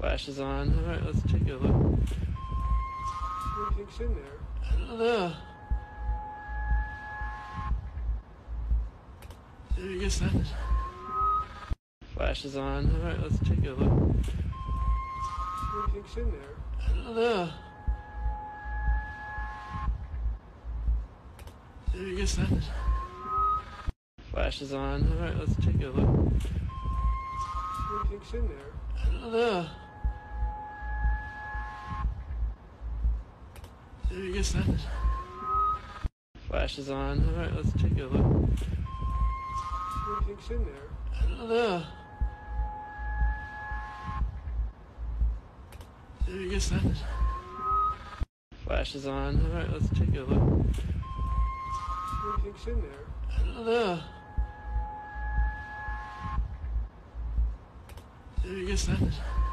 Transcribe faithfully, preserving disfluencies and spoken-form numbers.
Flash is on. All right, let's take a look. What do you think's in there? I don't know. Did we get something? Flash is on. All right, let's take a look. What do you think's in there? I don't know. Did we get something? Flash is on. All right, let's take a look. What do you think's in there? I don't know. Did we get something? Flash is on. All right, let's take a look. What do you think's in there? I don't know. Did we get something? Flash is on. All right, let's take a look. What do you think's in there? I don't know. Did we get something?